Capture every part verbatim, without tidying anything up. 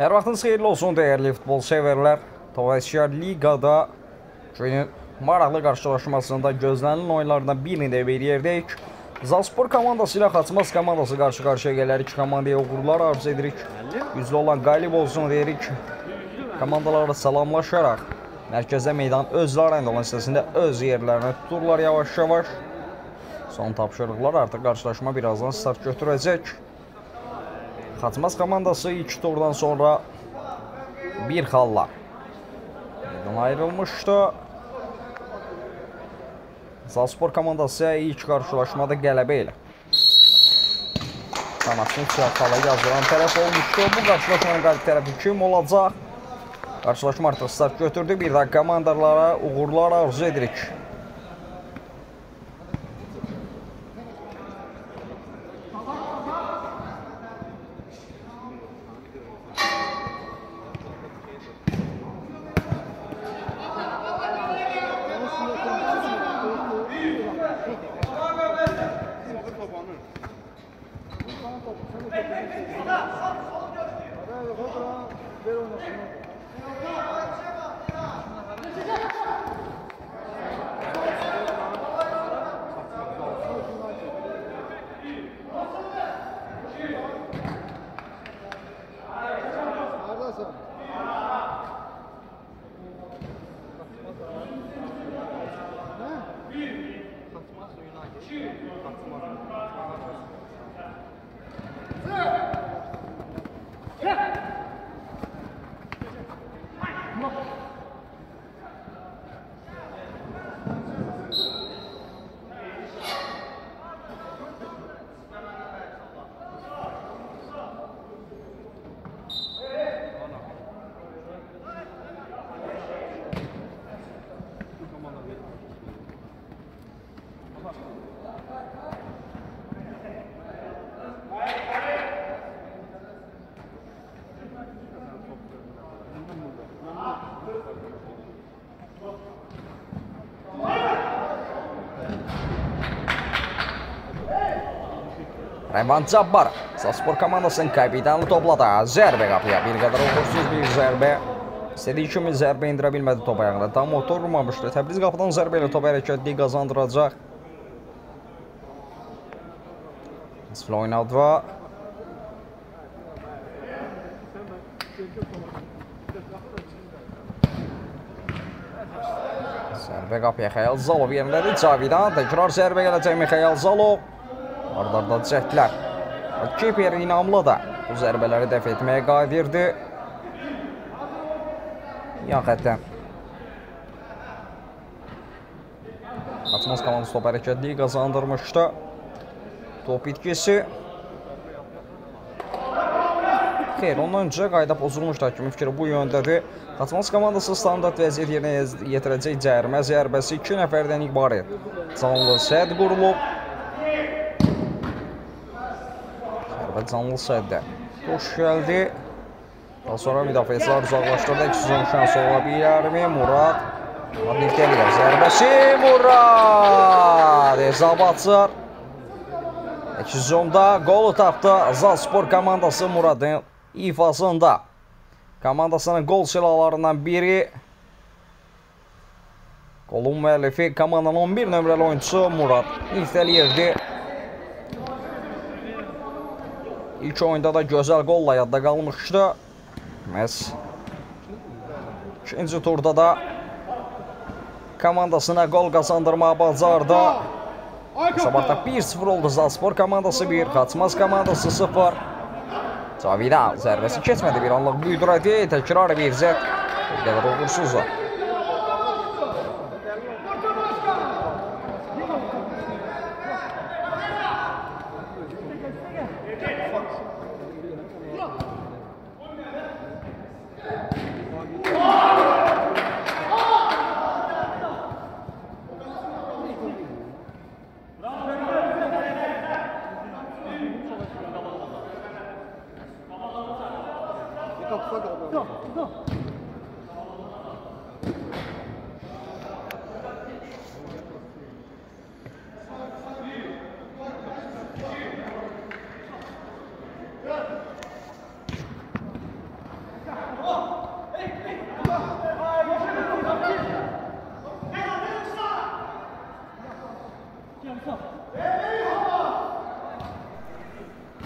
Hər vaxtınız xeyirli olsun dəyərli futbol severlər. Tavaşya Liqada günün maraqlı qarşılaşmasında gözlənilən oyunlardan birini də bir yerdəyik. Zalspor komandası ilə Xaçmaz komandası qarşı-qarşıya gələr. İki komandaya uğurlar arzu edirik. Güclü olan qalib olsun deyirik. Komandalara salamlaşaraq mərkəzdə meydan özləri arayında olan hissəsində öz yerlərini tuturlar yavaş-yavaş. Son tapşırıqlar artıq qarşılaşma birazdan start götürəcək. Xaçmaz komandası iki turdan sonra bir xalla meydan ayrılmışdı. Zalspor komandası ilk qarşılaşmada qələbə ilə qanatını siyah xala yazdıran tərəf olmuşdu. Bu qarşılaşmanın qalib tərəfi kim olacaq? Qarşılaşma artıq start götürdü. Bir daha komandalara uğurlar arzu edirik. Rəvan Cabbar Zalspor komandasının kapitanı topladı. Zərbə qapıya bir qədər uğursuz bir zərbə. İstədiyi kimi zərbə indirə bilmədi top ayağına. Tam oturmamışdı. Təbriz qapıdan zərbə ilə top hərəkətliyi qazandıracaq. Asfil oynadı. Zərbə qapıya Xəyal Zalov yerindədir. Cavidan təkrar zərbə gələcək Mixayel Zalov. Arda-arda cəhdlər. Kiper İnamlı da bu zərbələri dəf etməyə qadirdir. Yan xətdən Xaçmaz komandası top hərəkətliyi qazandırmışdı. Top itkisi. Xeyr, ondan öncə qayda pozulmuşdu. Hakimin fikri bu yöndədir. Xaçmaz komandası standart vəziyyət yerinə yetirəcək cərimə zərbəsi iki nəfərdən ibarət. Canlı sədd qurulub. Canlı səddə Qoş gəldi. Daha sonra müdafiəçilər uzaqlaşdırdı. İkisinin şansı ola bilərmi? Murad Nifteliyar zərbəsi. Murad Ezabatçır İkizonda qolu tapdı. Zalspor komandası Muradın ifasında. Komandasının qol silahlarından biri. Qolun müəllifi komandanın on bir nömrəli oyuncusu Murad Nifteliyar'di. İlk oyunda da gözəl qolla yadda qalmışdı. Məhz ikinci turda da komandasına qol qazandırmağı bacardı. Sabahda bir sıfır oldu. Zalspor komandası bir, Xaçmaz komandası sıfır. Cavidan zərbəsi keçmədi. Bir anlıq büydürədi. Təkrar bir zət. Bir qədər uğursuzdur.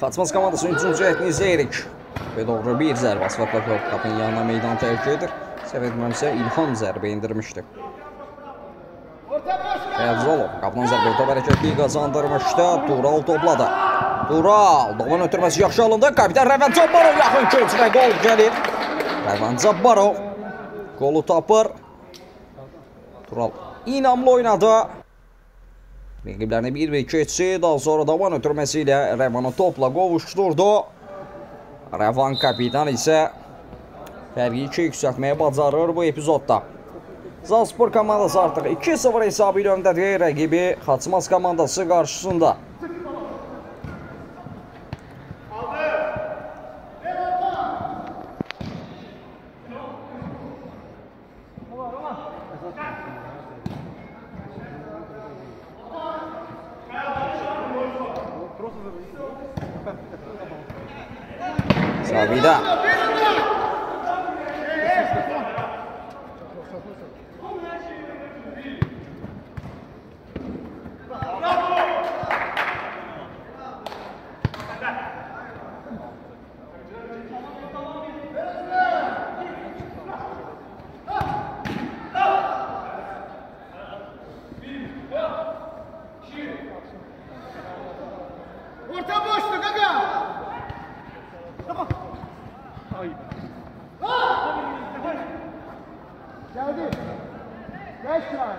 Xaçmaz komandasının üçüncü heyətini izləyirik. Və doğru bir zərbə Asfaltla Qapının yanına meydan tərk edir. Səhv etmirəmsə İlham zərbə indirmişdi. Fərzalov qapıdan zərbə top hərəkətliyi qazandırmışdı. Tural topladı. Tural, doğan ötürməsi yaxşı alındı. Kapitan Rəvan Cabbarov yaxın köçünə qol gəlir. Rəvan Cabbarov qolu tapır. Tural inamlı oynadı. Rəqiblərini bir və iki etsi. Daha sonra davan ötürməsi ilə Rəvanı topla qovuşdurdu. Rəvan kapitan isə fərqi iki yüksəltməyə bacarır bu epizodda. Zalspor komandası artıq iki sıfır hesabı ilə öndədir rəqibi Xaçmaz komandası qarşısında. Zavida. Orta boşluk aga. Tamam. Hayır. Geldi. Geç lan.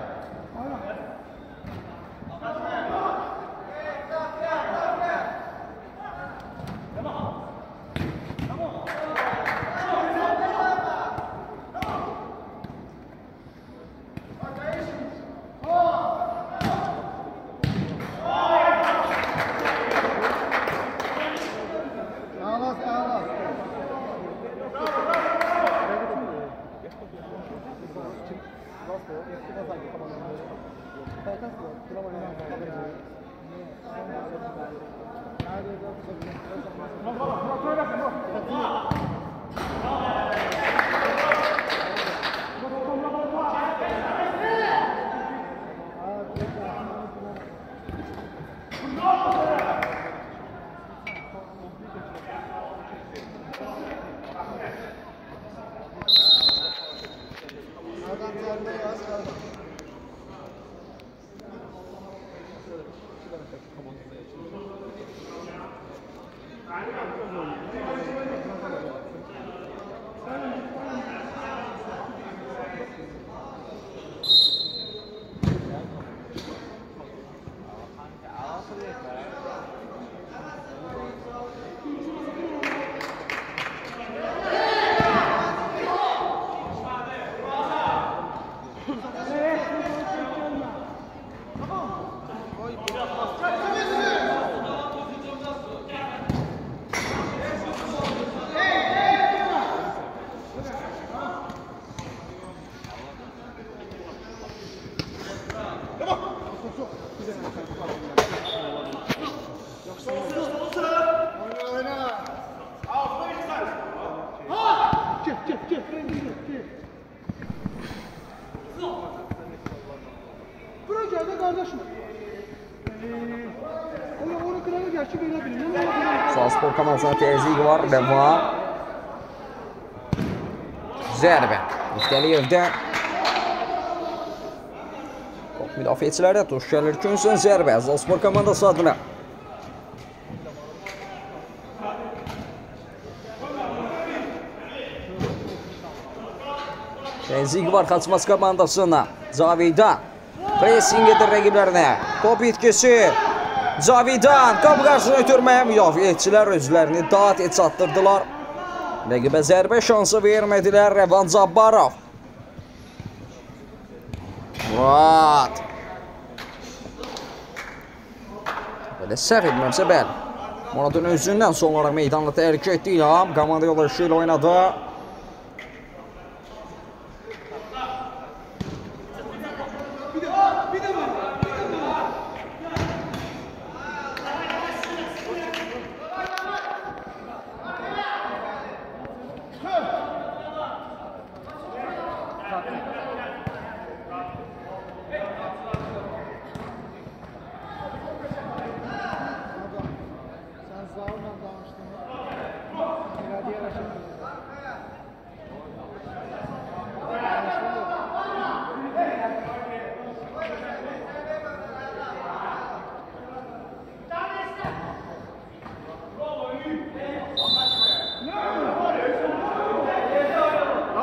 Buraya geldi kardeşim. Onu onu kralı gerçi görebilirim. Zalspor komandasına təzyiq var. Rəvan. Zərbə. Müftəliyevdən. Top müdafiəçilərə tuş gəlir. Künsün zərbə. Zalspor komandası adına. Təzyiq var Xaçmaz komandasına. Cavidan. Pressing edir rəqiblərinə. Top itkisi. Cavidan. Qapı qarşısını ötürməyə müdafiəçilər özlərini daha tez çatdırdılar. Rəqibə zərbə şansı vermədilər. Rəvan Cabbarov. Murad. Belə səhv etmirəmsə bəli. Muradın özündən son olaraq meydanla tərk etdi İlham. Komanda yoldaşı ilə oynadı. Sen sağ ol.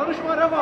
Konuşma Ramo.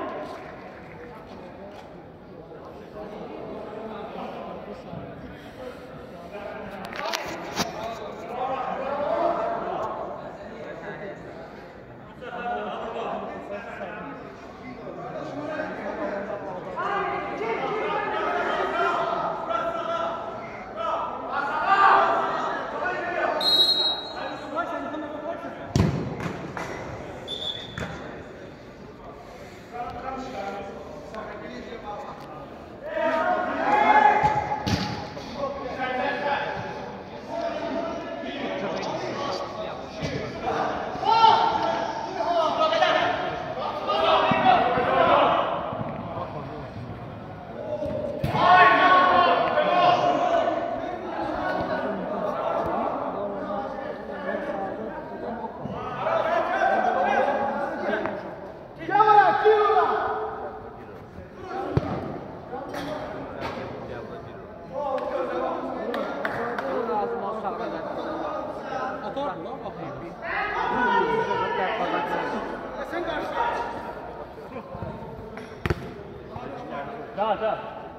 Da, da.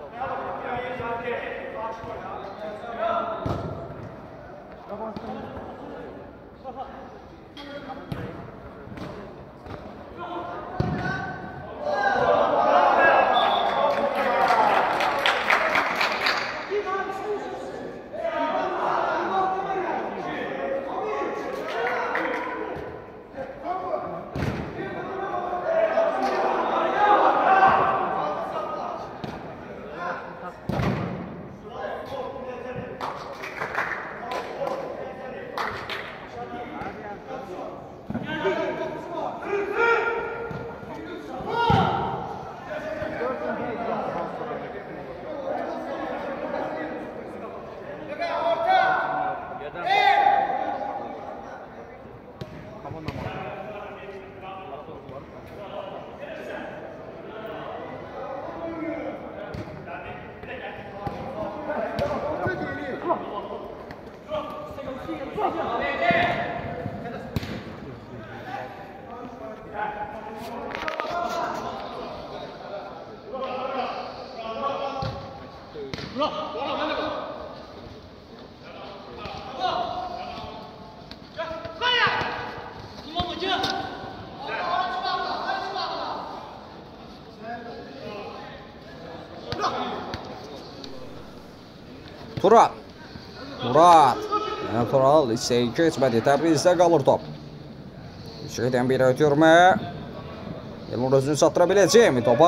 Tural. Murat. Yəni Tural hissəyə keçmədi. Təbrizdə qalır top. Şeydən biri ötürmə. Elnur özünü çatdıra biləcəkmi topa?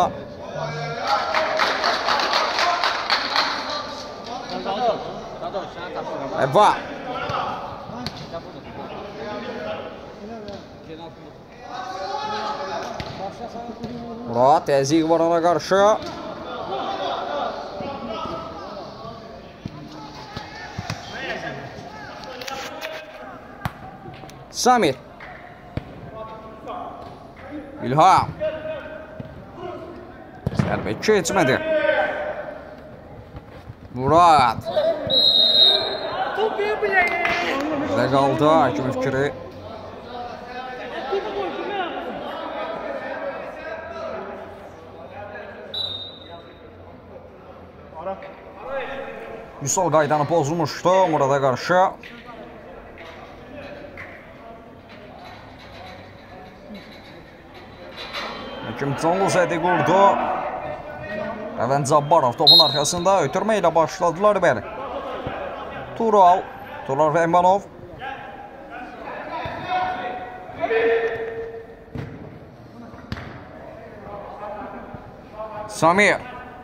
Eva. Murat təzyiq var ona qarşı. Samir. İlham. Zərbə keçmədi. Murat. Bizdə qaldı hakim fikri. Üsal qaydanı pozulmuşdu Murada qarşı. Hakim Canlı zədi qurdu. Rəvən Cabbarov topun arxasında ötürmə ilə başladılar bəli. Tural, Tural Rəhmanov. Samir.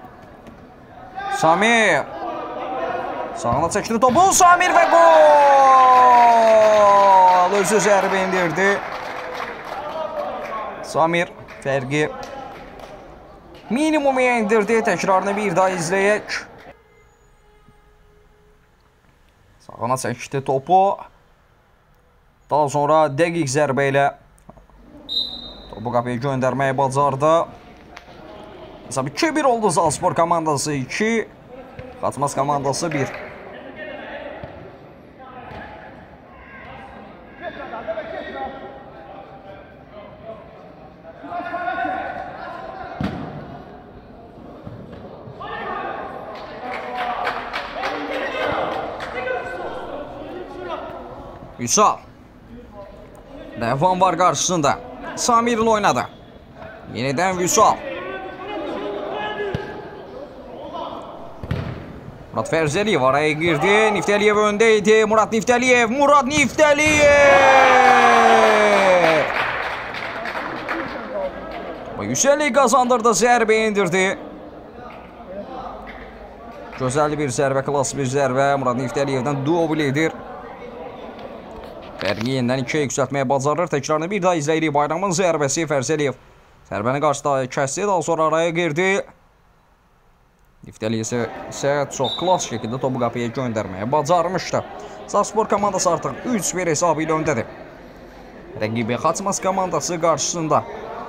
Samir. Sağına çəkdi topu. Samir və gol! Özü zərbə indirdi. Samir fərqi minimuma indirdi. Təkrarını bir daha izləyək. Sağına çəkdi topu. Daha sonra dəqiq zərbə ilə topu qapıya göndərməyi bacardı. Hesab iki bir oldu. Zalspor komandası iki. Xaçmaz komandası bir. Üsal. Devam var karşısında. Samir'in oynadı. Yeniden Vüsal. Murat Ferzeliyev araya girdi. Nifteliyev öndeydi. Murat Nifteliyev. Murat Nifteliyev. Yükseliyi kazandırdı. Zərbə indirdi. Gözəl bir zərbə. Klas bir zərbə. Murat Nifteliyevdən dubl edir. Fərqi yenidən ikiyə yüksəltməyə bacarır. Təkrarını bir daha izləyirik. Bayramın zərbəsi Ferzeliyev. Zərbəni qarşıda kəsdi. Daha sonra araya girdi. Nifteliyev isə çox klas şəkildə topu qapıya göndərməyə bacarmışdı. Zalspor komandası artıq üç bir hesabı ilə öndədir. Rəqibi Xaçmaz komandası qarşısında.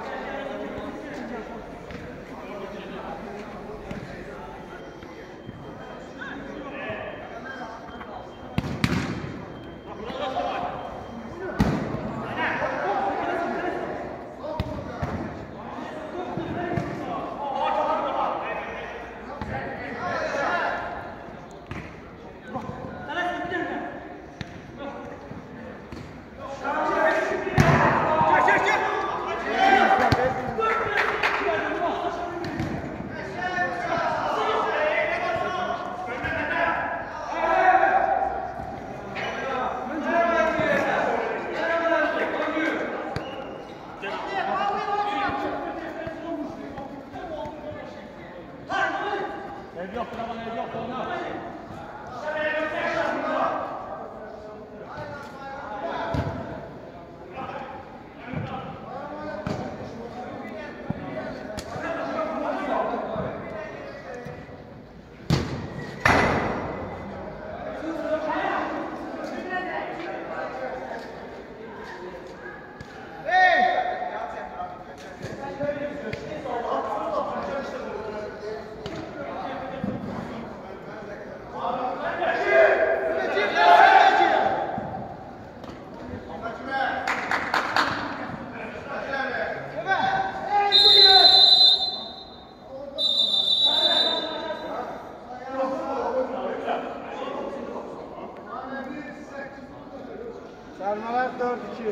Sarmalar dört iki.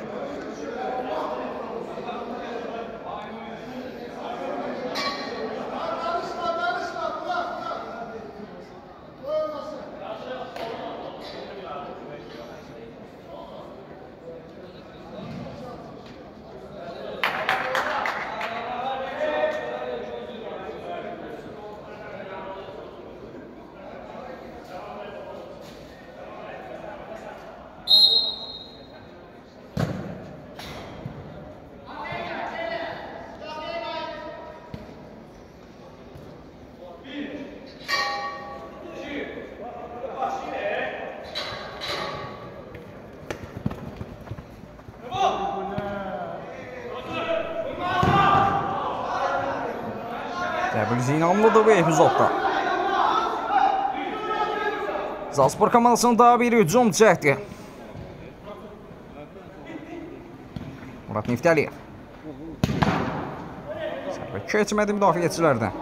Təbriz inanlıdır bu epizodda. Zalspor komandasında bir hücum cəhdi. Murat Nifteliyev. Sərbə keçmədi müdafiəçilərdən.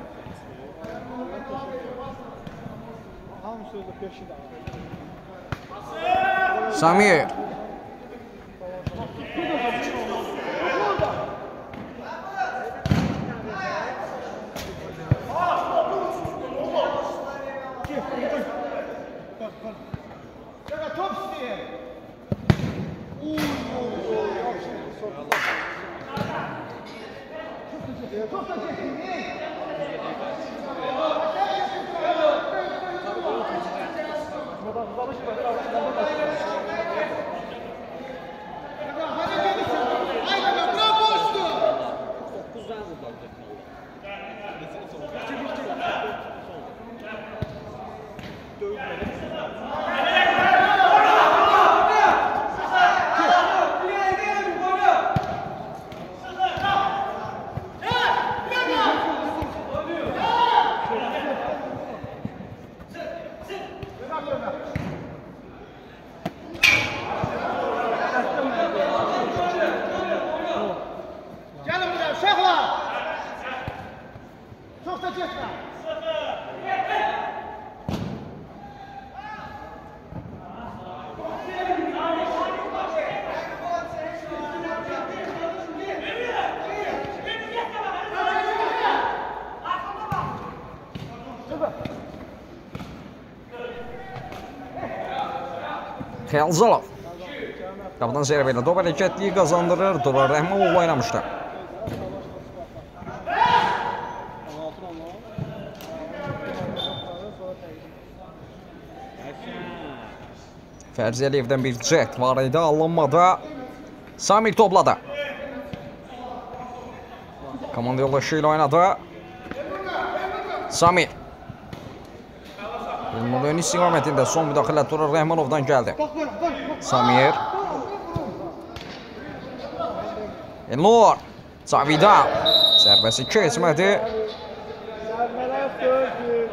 Samir. Sıfır. Xəyalzalov. Qapıdan zərbə ilə top hərəkətliyi qazandırır. Durar Rəhmanov oynamışdı. Fərzi Əliyevdən bir cəhd var idi, alınmadı. Samir topladı. Komanda yoldaşı ilə oynadı. Samir. Elnur ön istiqamətində son müdaxilə Durar Rəhmanovdan gəldi. Samir. Elnur. Cavidan. Zərbəsi keçmədi. Sərmələr dörd bir.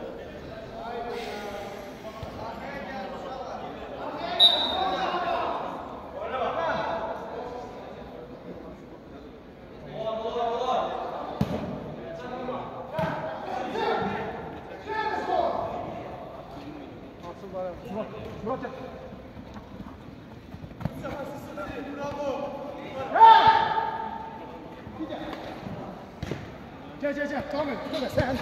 Gel gel gel, tamam et, dur sen.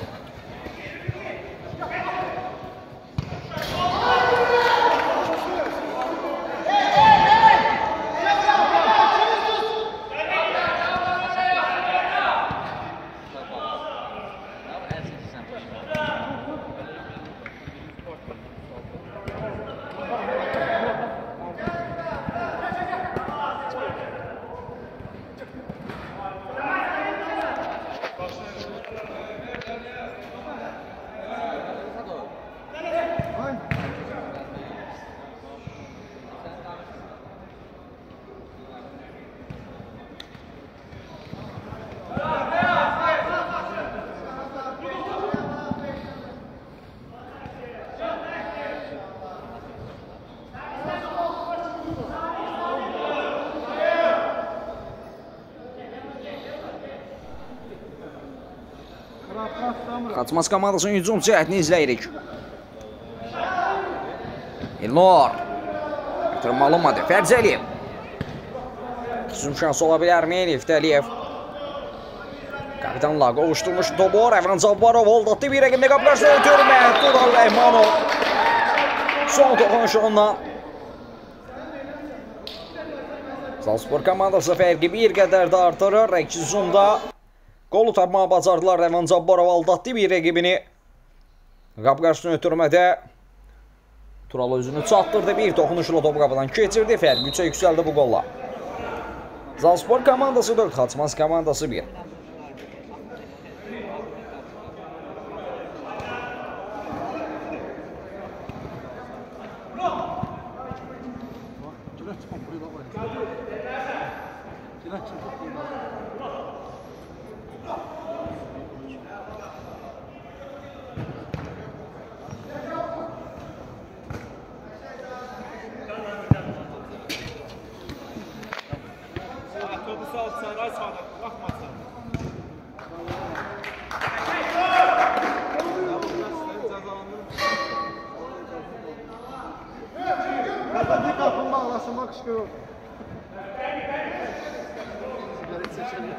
Xaçmaz komandasının hücum cəhdini izləyirik. İlnur. Bitirmə alınmadı. Fərzi Əliyev. Hücum şansı ola bilərmi? Elif Əliyev. Kapitanla qovuşturmuş topu. Rəvan Cabbarov oldatdı. Bir rəqimdə qapılarsa ötürmə. Durar Rəhmanov. Son toxunuşu ondan. Zalspor komandası fərqi bir qədər də artırır. İki hücumda qolu tapmağa bacardılar. Rəvan Cabbarov aldatdı bir rəqibini. Qap qarşısını ötürmədə Tural özünü çatdırdı. Bir toxunuşla topu qapıdan keçirdi. Fərq üçə yüksəldi bu qolla. Zalspor komandası dörd, Xaçmaz komandası bir. Bir kapın bağlasın, bak çıkıyor. Sigaret seçelim.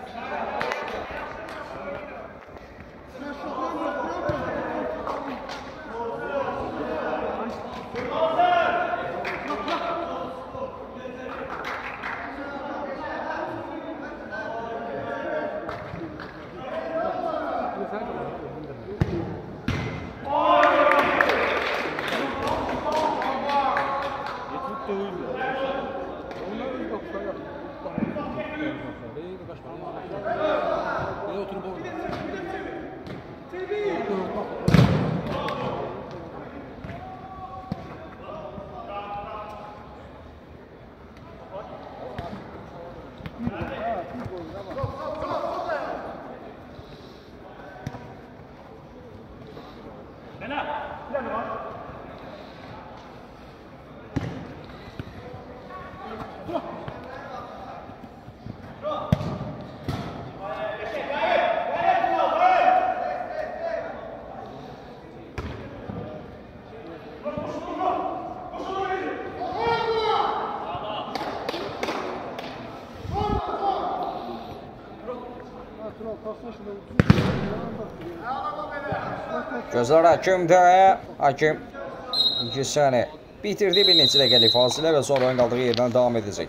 Gözler hakimdə. Hakim iki saniyə. bitirdi. Bir neçə dəqiqəlik fasilə və sonra oyun qaldığı yerdən davam edəcək.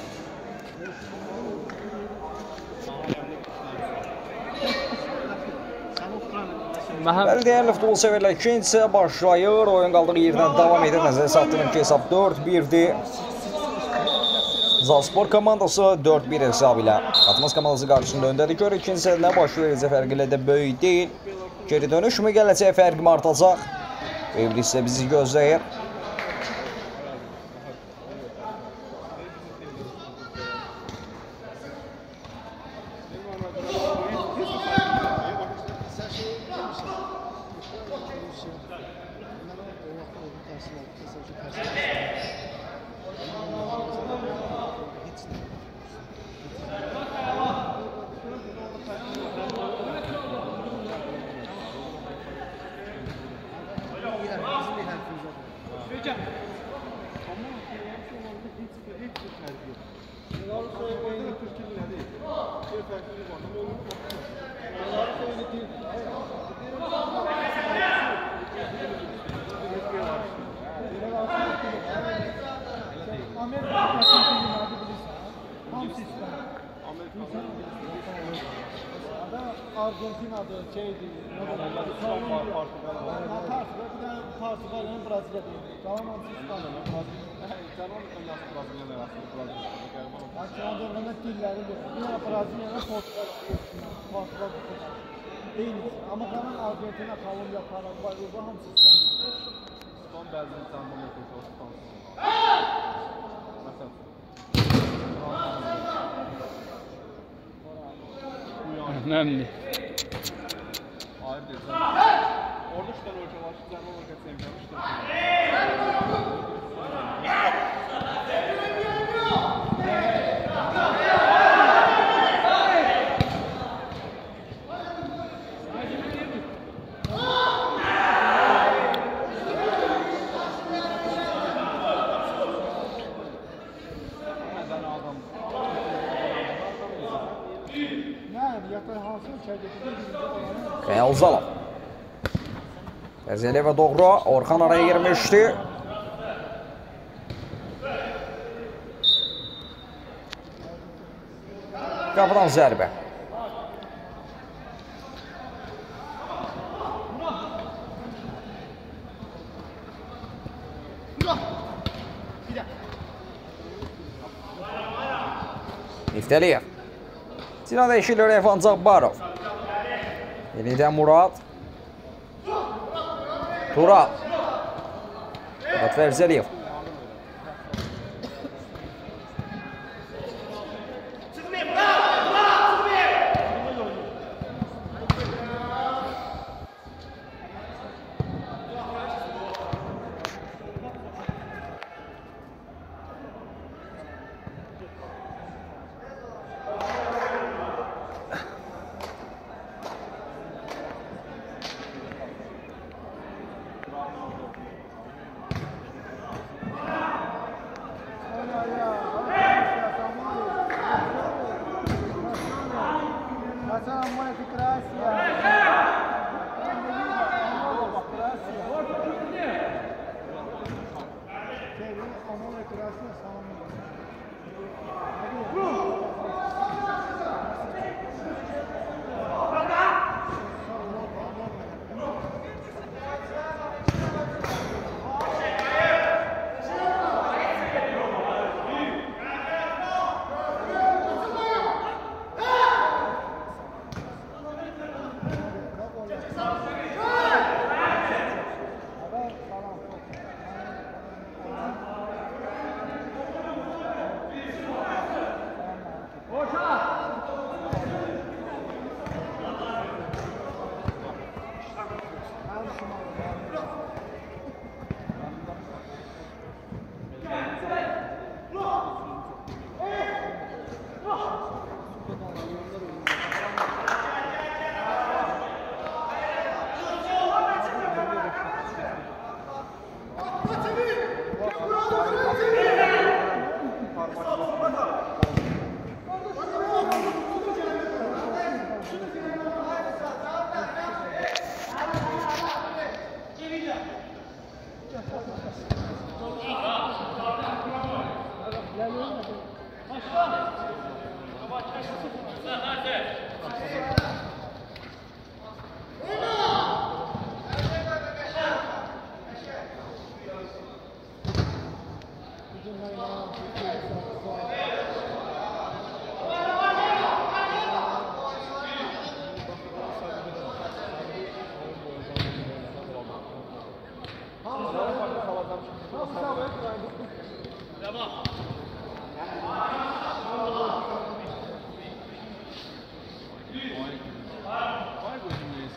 Bəli, dəyərli futbol severlər, ikinci hissə başlayır. Oyun qaldığı yerdən davam edir. Nəzərə çatdırın ki, hesab dörd birdir. Zalspor komandası dörd bir hesab ilə Xatmaz komandası qarşısında öndədir. Gör, ikinci hissədə nə baş verəcək fərqi ilə də böyük deyil. Geri dönüş mü gələcək, fərqi mi artacaq? Böyük bir hissə bizi gözləyir. Argentinadır, şeydir, Portugal, Portugal'ın Brezilya'dır. Tamam mı? Aşağıda bana dilleri yok. Yine Brezilya'da Portugal, Portugal değil. Ama kalan Argentina, Kolombiya, Paraguay, Uruguay hamısı İstanbul. İstanbul bəzi insanlar yok. Önemli. Hayır değil. Orada şu tane ölçü var. Şu tane olarak sevmiyorum. Real Zalov. Terziyevə doğru. Orxan araya girmişdi. Qapıdan zərbə. Niftəliyev. Sinan dəyişilir Efan Cabbarov. Yenidən Murad. Tural. Murat Fərzəliyev.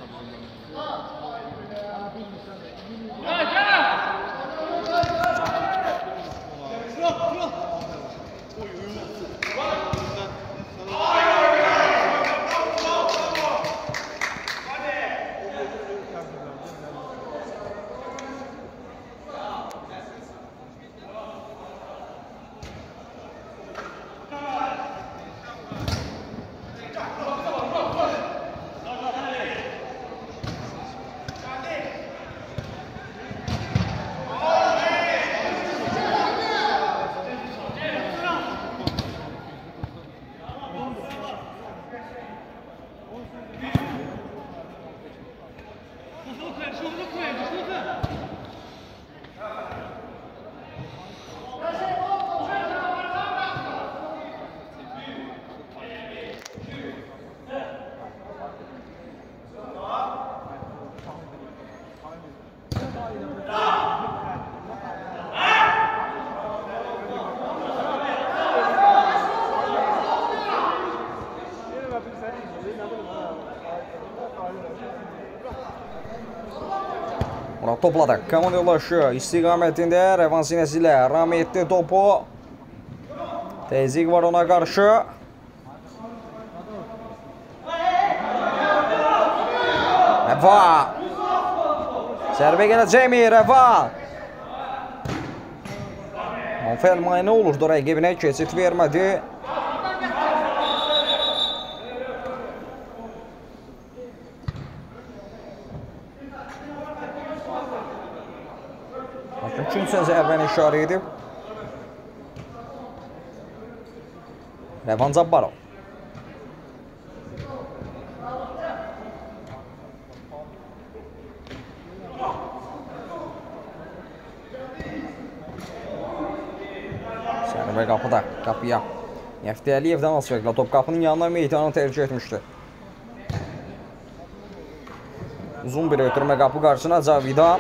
Murat topladı. Komanda yoldaşı istiqamətində Rəvan sinəsi ilə Rami etdi topu. Təzyiq var ona qarşı. Rəva. Sərbə gələcəkmi Rəva? Monfel mayını olurdu rəqibinə, keçid vermədi. Üçüncü zərbəni işarə edib. Rəvan Cabbarov. Sərbə qapıda, qapıya. Nəfti Əliyevdən az fərqlə top qapının yanına meydanı tercih etmişdi. Uzun bir ötürmə qapı qarşısına Cavidan.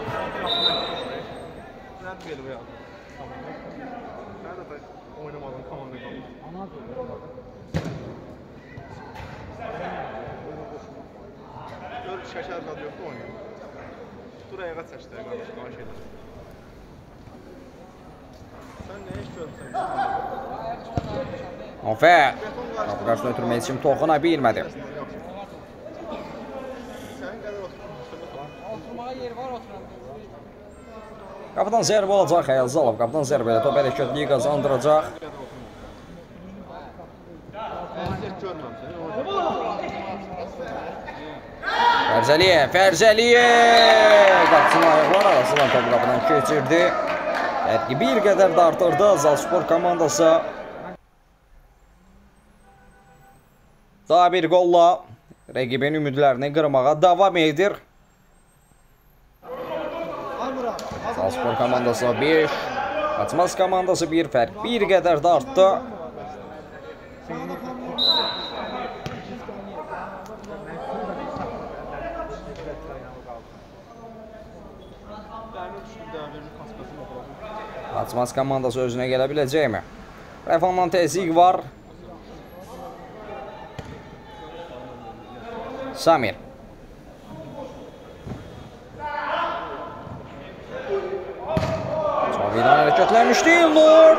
Şəkər qadı yoxdur oynayın. Duraya qaç səçdə qarşı qarşı edir. Sən nə iş görürsən? Monfer. Qapı qarşısına ötürmək üçün toxuna bilmədi. Sənin qədər oturmağa yer var oturan. Qapıdan zərbə olacaq Xəyal Zalov. Qapıdan zərbə ilə top hərəkətliyi qazandıracaq. Fərzəliyev, Fərzəliyev! Qapısının ayaqlar arasından topu qapıdan keçirdi. Ətki bir qədər də artırdı Zalspor komandası. Daha bir qolla rəqibin ümidlərini qırmağa davam edir. Zalspor komandası beş, Qaçmaz komandası bir fərq bir qədər də artdı. Qaçmaz komandası özünə gələ biləcəkmi? Rəfandan təzyiq var. Samir. Cavidan hərəkətləmişdi. Nur.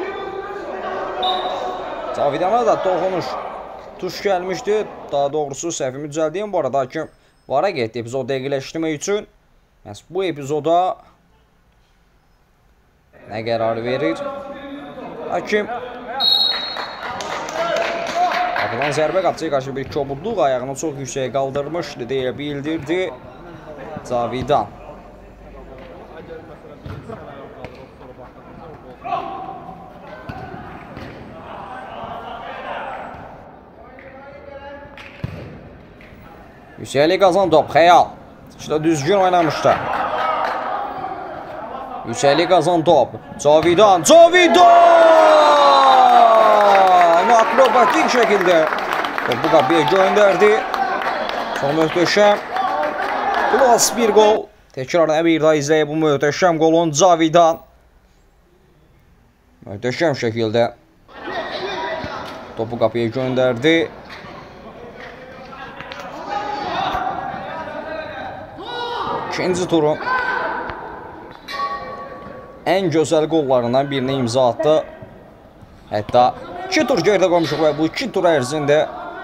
Cavidana da toxunuş tuş gəlmişdi. Daha doğrusu səhvimi düzəldiyim. Bu arada hakim vara getdi epizod dəqiqləşdirmək üçün. Məhz bu epizoda nə qərarı verir? Hakim qapıdan zərbə qapıcıya qarşı bir kobudluq ayağını çox yüksək qaldırmışdı deyə bildirdi Cavidan. Yüksəkli qazan top, Xəyal. İşte düzgün oynamışdı. Yüksəkli qazan top. Cavidan, Cavidan! Akrobatik şəkildə topu qapıya göndərdi. Son möhtəşəm. Plus bir gol. Təkrarına bir daha izləyib bu möhtəşəm golun Cavidan. Möhtəşəm şəkildə topu qapıya göndərdi. ikinci turun ən gözəl qollarından birini imza atdı. Hətta iki tur geridə qoymuşuq və bu iki tur ərzində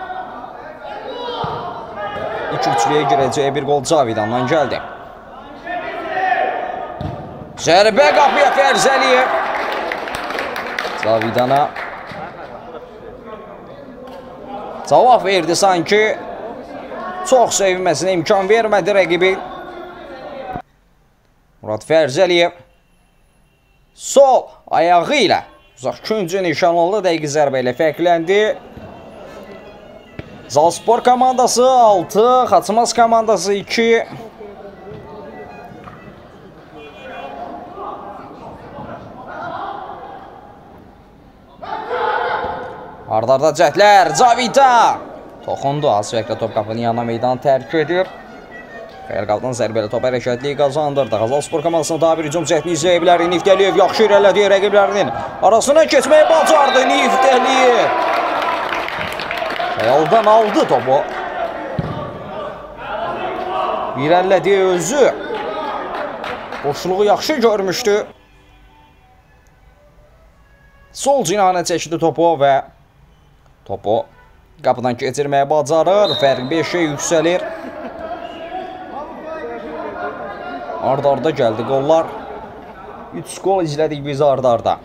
ilk üçlüyə girəcəyi bir qol Cavidandan gəldi. Zərbə qapıya Fərzəliyev. Cavidana cavab verdi sanki. Çox sevinməsinə imkan vermədi rəqibi. Murad Fərzəliyev sol ayağı ilə uzaq küncü nişanlı dəqiq zərbə ilə fərqləndi. Zalspor komandası altı, Xaçmaz komandası iki. Ardarda cəhdlər, Cavida toxundu, az fərqlə top qapının yanına meydanı tərk edir. Xəyalqaldan zərbəli top hərəkətliyi qazandırdı. Zalspor komandasının daha bir hücum cəhdini izləyə bilərik. Niftəliyev yaxşı irələdi, rəqiblərinin arasına keçməyi bacardı Niftəliyev. Xəyaldan aldı topu. İrələdi özü. Boşluğu yaxşı görmüşdü. Sol cinahına çəkdi topu və topu qapıdan keçirməyə bacarır. Fərq beşə yüksəlir. Arda-arda gəldi qollar. üç qol izlədik biz arda-arda.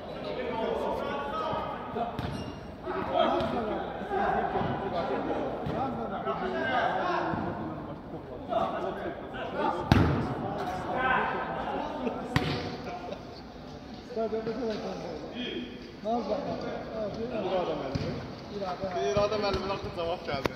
İradə müəllimin haqqı cavab gəldi.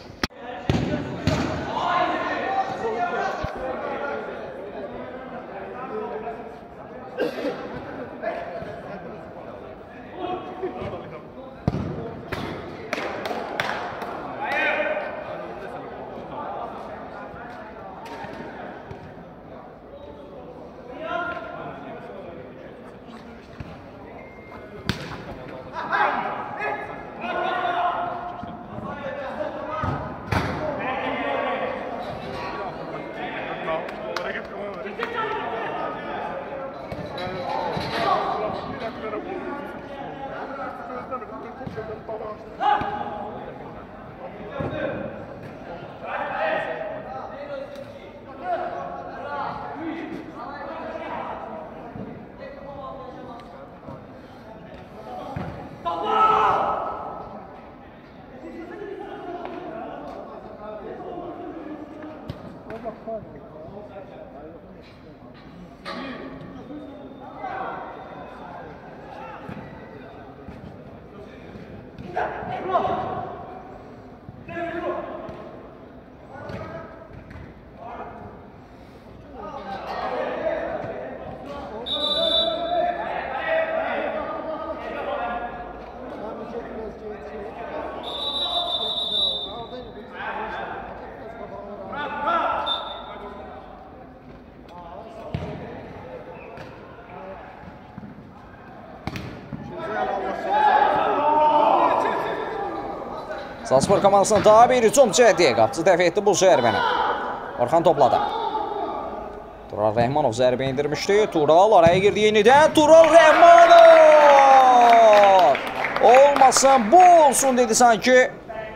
Zalspor komandasının daha bir hücum cəhdi. Qapçı dəf etdi bu zərbəni. Orxan topladı. Tural Rəhmanov zərbə indirmişdi. Tural araya girdi yenidən. Tural Rəhmanov! Olmasın, bu olsun dedi sanki.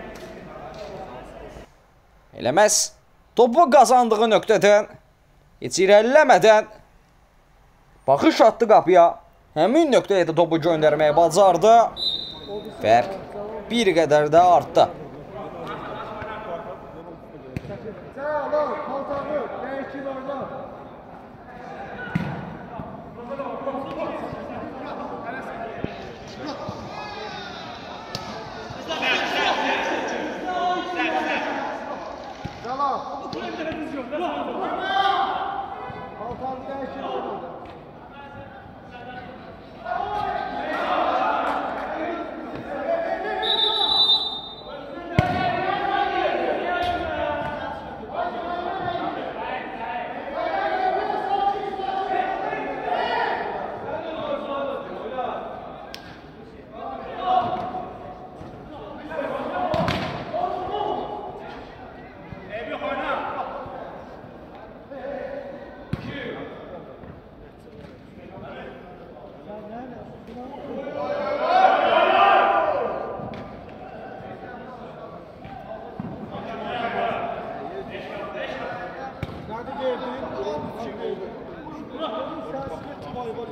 Eləməz. Topu qazandığı nöqtədən heç irəliləmədən baxış atdı qapıya. Həmin nöqtəyə də topu göndərməyə bacardı. Fərq bir qədər də artdı.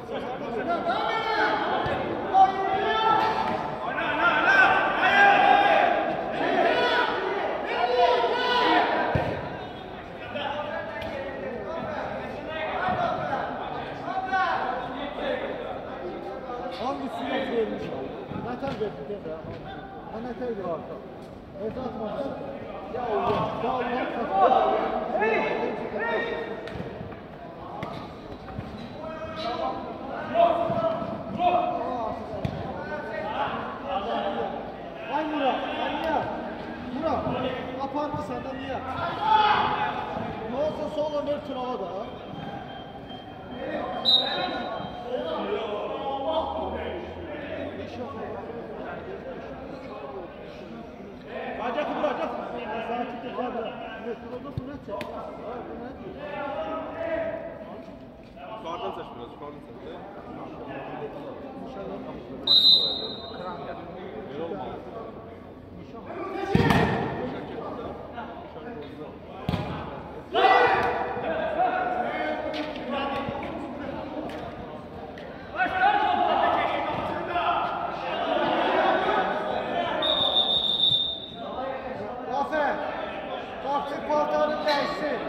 Hangisini vermiş? Neter verdi de be. Ha neter verdi. Eza atmadı. Ya Allah, ya Allah. Hey! Hey! Ay Murat, ay Murat. Murat, aparma senden niye? Ne olsa sola ver Tural'a da. Acak Murat, acak. Sakin tekrar bırak. Ne Tural'da bu ne çek? Bu ne diyor? Yukarıdan seç biraz, yukarıdan seç. Kıran gel. Öyle olmalı. Zafer, kalktı paltarın değişsin.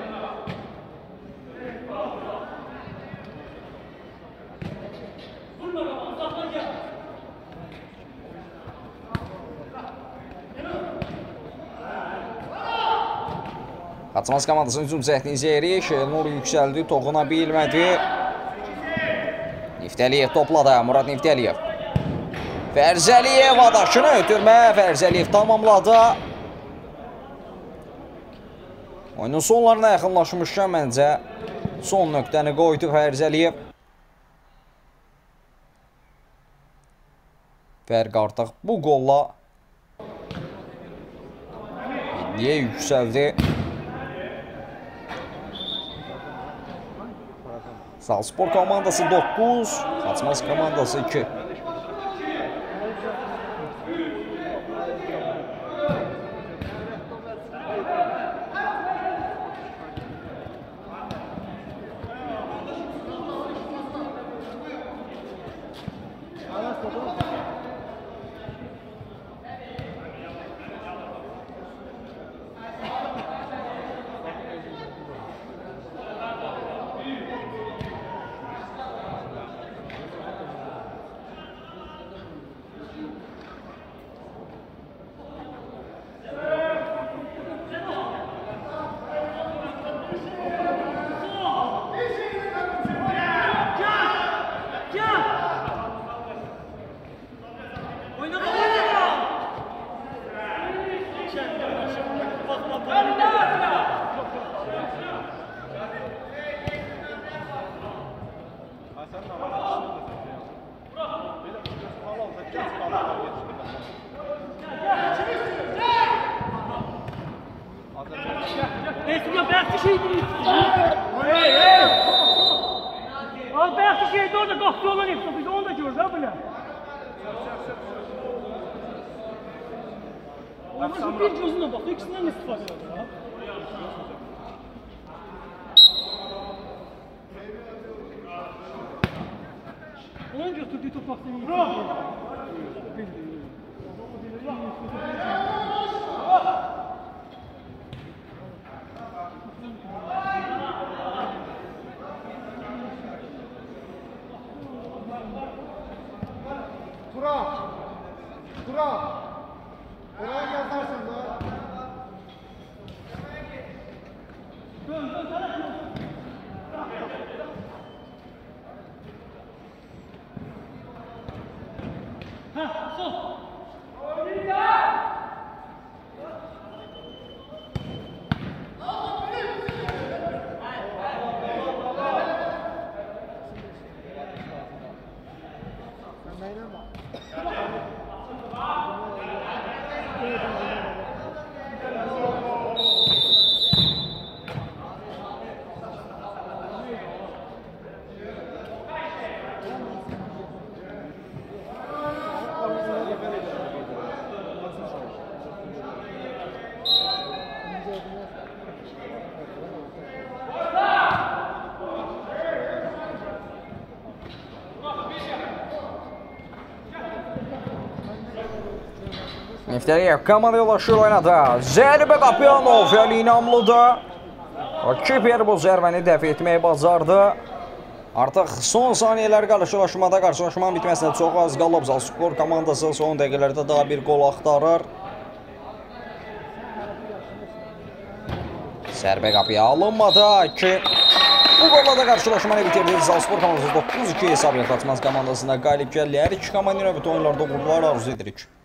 Xaçmaz komandasının hücum cəhdini izləyirik. Şelnur yüksəldi, toxuna bilmədi. Niftəliyev topladı, Murad Niftəliyev. Fərzəliyev adaşını ötürmə, Fərzəliyev tamamladı. Oyunun sonlarına yaxınlaşmışkən məncə son nöqtəni qoydu Fərzəliyev. Fərq artıq bu qolla iddiyə yüksəldi. Zalspor komandası doqquz, Xaçmaz komandası iki. Esmiyor, belki şeydi. Hey, hey! Al belki şeydi orada kalktı olan hepsi. Biz onu da görürüz ha böyle. Olmaz bir gözüne bak. İkisinden istifade ediyor ha. Onun götürdüğü topak seni yıkıyor. Turan! Turan! Oraya yazarsın da. Neftəliyev komanda yollaşır oynadı. Zərbə Qapyanov Əli İnamlıdır. Kiper bu zərbəni dəf etməyi bacardı. Artıq son saniyələr qarşılaşmada, qarşılaşmanın bitməsinə çox az qalıb. Zalspor komandası son dəqiqələrdə daha bir qol axtarır. Zərbə qapıya alınmadı ki, bu qolla da qarşılaşmanı bitirdi. Zalspor komandası doqquz iki hesab ilə Xaçmaz komandasına qalib gəldi. Hər iki komandaya bütün oyunlarda uğurlar arzu edirik.